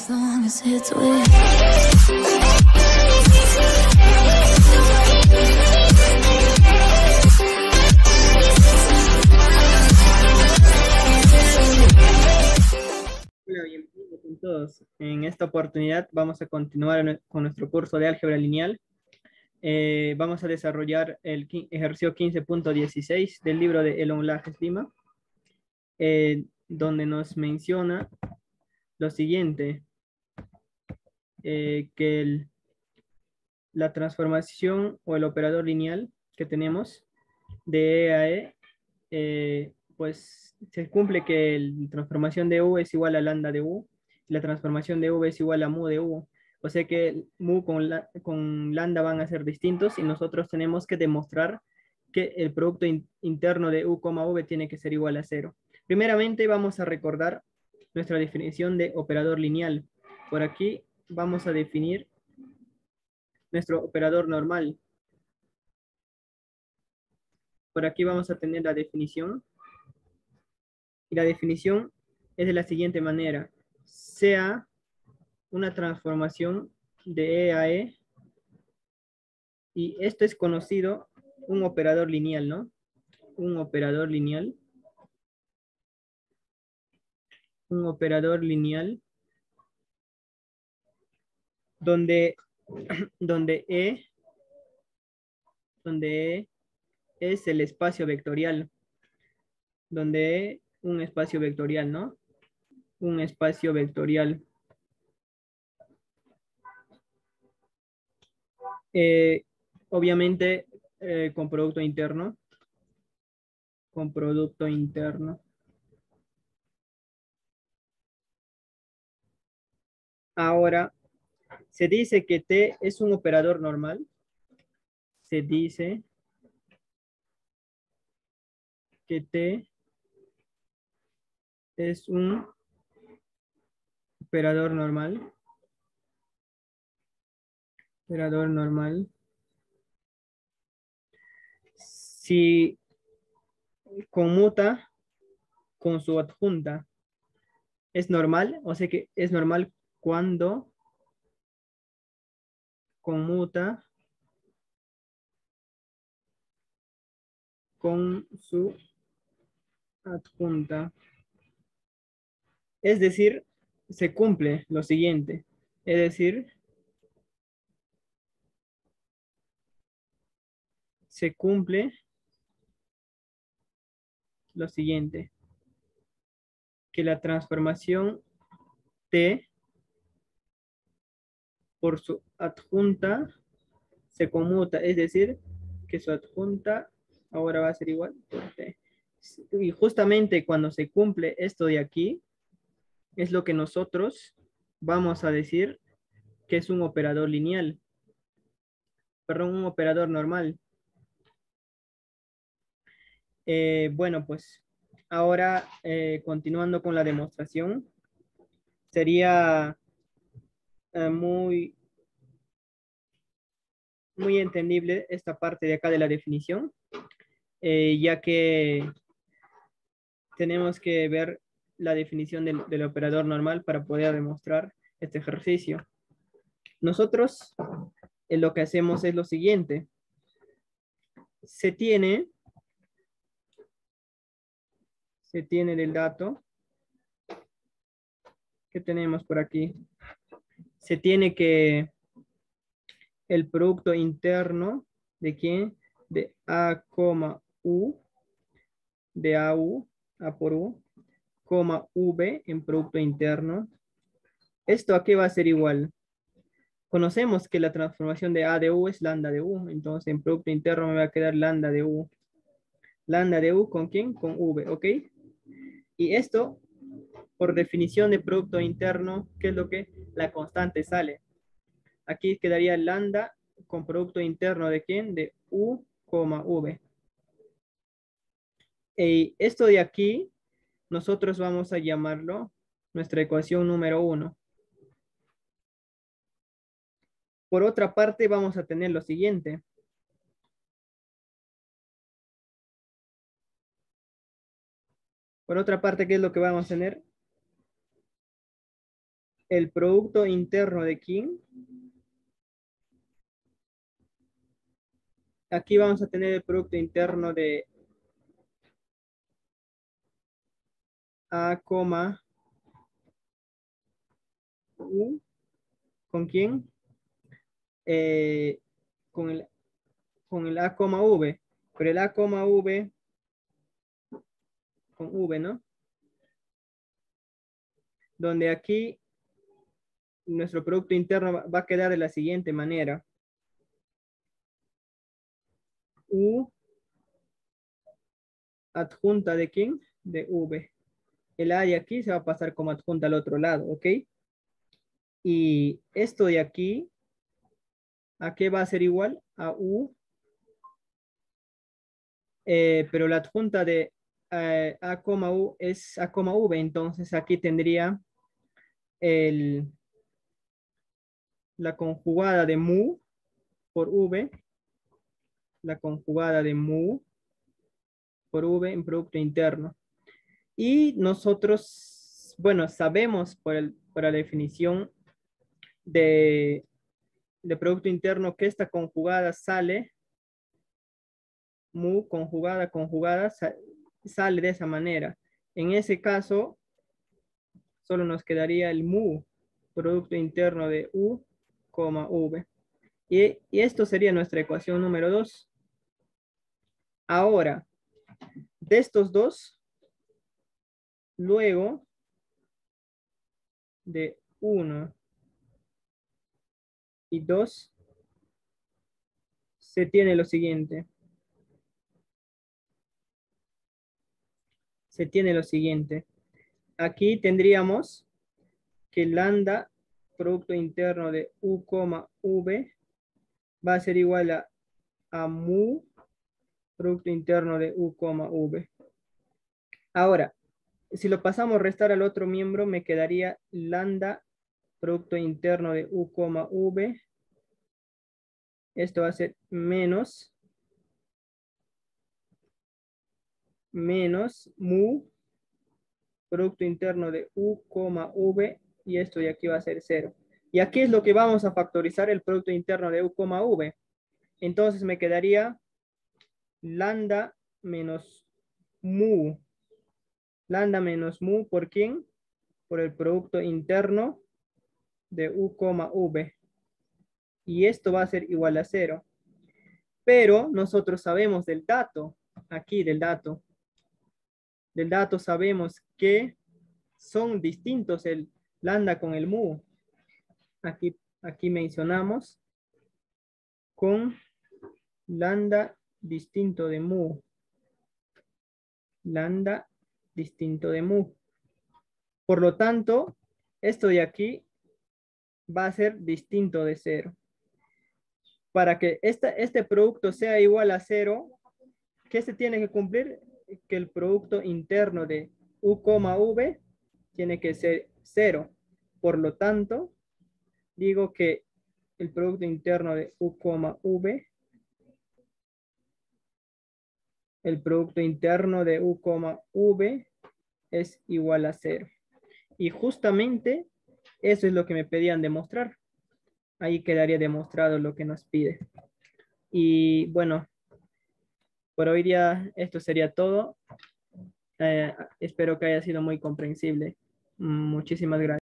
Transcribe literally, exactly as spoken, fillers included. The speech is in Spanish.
as long as it's with. Hola, bienvenidos a todos. En esta oportunidad vamos a continuar con nuestro curso de álgebra lineal. Eh, vamos a desarrollar el ejercicio quince punto dieciséis del libro de Elon Lajes Lima, eh, donde nos menciona lo siguiente, eh, que el, la transformación o el operador lineal que tenemos de E a E, eh, pues se cumple que la transformación de U es igual a lambda de U, la transformación de V es igual a mu de U. O sea que mu con, la, con lambda van a ser distintos y nosotros tenemos que demostrar que el producto in, interno de U, V tiene que ser igual a cero. Primeramente vamos a recordar nuestra definición de operador lineal. Por aquí vamos a definir nuestro operador normal. Por aquí vamos a tener la definición. Y la definición es de la siguiente manera. Sea una transformación de E a E, y esto es conocido un operador lineal, ¿no? Un operador lineal. Un operador lineal donde, donde E, donde E es el espacio vectorial. Donde E, un espacio vectorial, ¿no? Un espacio vectorial. Eh, obviamente eh, con producto interno. Con producto interno. Ahora, se dice que T es un operador normal. Se dice que T es un operador normal. Operador normal. Si conmuta con su adjunta. Es normal, o sea que es normal cuando conmuta con su adjunta. Es decir, se cumple lo siguiente. Es decir, se cumple lo siguiente. Que la transformación T por su adjunta se conmuta. Es decir, que su adjunta ahora va a ser igual por T. Y justamente cuando se cumple esto de aquí, es lo que nosotros vamos a decir que es un operador lineal. Perdón, un operador normal. Eh, bueno, pues ahora eh, continuando con la demostración, sería eh, muy, muy entendible esta parte de acá de la definición, eh, ya que tenemos que ver la definición del, del operador normal para poder demostrar este ejercicio. Nosotros eh, lo que hacemos es lo siguiente. Se tiene, se tiene del dato que tenemos por aquí. Se tiene que el producto interno de quién? De A, U, de A U, A por U, coma V en producto interno. ¿Esto a qué va a ser igual? Conocemos que la transformación de A de U es lambda de U, entonces en producto interno me va a quedar lambda de U. Lambda de U ¿con quién? Con V, ¿ok? Y esto, por definición de producto interno, ¿qué es lo que? La constante sale. Aquí quedaría lambda con producto interno de quién? De U, V. Y esto de aquí, nosotros vamos a llamarlo nuestra ecuación número uno. Por otra parte, vamos a tener lo siguiente. Por otra parte, ¿qué es lo que vamos a tener? el producto interno de quién. Aquí vamos a tener el producto interno de A, U. ¿Con quién? Eh, con, el, con el A, V. Pero el A, V con V, ¿no? Donde aquí nuestro producto interno va a quedar de la siguiente manera. U adjunta de quién? De V. El A de aquí se va a pasar como adjunta al otro lado, ¿ok? Y esto de aquí, ¿a qué va a ser igual? A U. Eh, pero la adjunta de eh, A, U es A, V. Entonces aquí tendría el, la conjugada de mu por V. La conjugada de mu por V en producto interno. Y nosotros, bueno, sabemos por, el, por la definición de, de producto interno que esta conjugada sale, mu conjugada, conjugada, sa, sale de esa manera. En ese caso, solo nos quedaría el mu, producto interno de U, V. Y, y esto sería nuestra ecuación número dos. Ahora, de estos dos, luego de uno y dos, se tiene lo siguiente. Se tiene lo siguiente. Aquí tendríamos que lambda, producto interno de U, V, va a ser igual a, a mu, producto interno de U, V. Ahora, si lo pasamos a restar al otro miembro, me quedaría lambda, producto interno de U, V. Esto va a ser menos, menos mu, producto interno de U, V, y esto de aquí va a ser cero. Y aquí es lo que vamos a factorizar el producto interno de U, V. Entonces me quedaría lambda menos mu. Lambda menos mu, ¿por quién? Por el producto interno de U, V. Y esto va a ser igual a cero. Pero nosotros sabemos del dato, aquí del dato, del dato sabemos que son distintos el lambda con el mu. Aquí, aquí mencionamos con lambda distinto de mu. Lambda distinto de mu. Por lo tanto, esto de aquí va a ser distinto de cero. Para que esta, este producto sea igual a cero, ¿qué se tiene que cumplir? Que el producto interno de U, V tiene que ser cero. Por lo tanto, digo que el producto interno de U, V, el producto interno de U, V es igual a cero. Y justamente eso es lo que me pedían demostrar. Ahí quedaría demostrado lo que nos pide. Y bueno, por hoy día esto sería todo. Eh, espero que haya sido muy comprensible. Muchísimas gracias.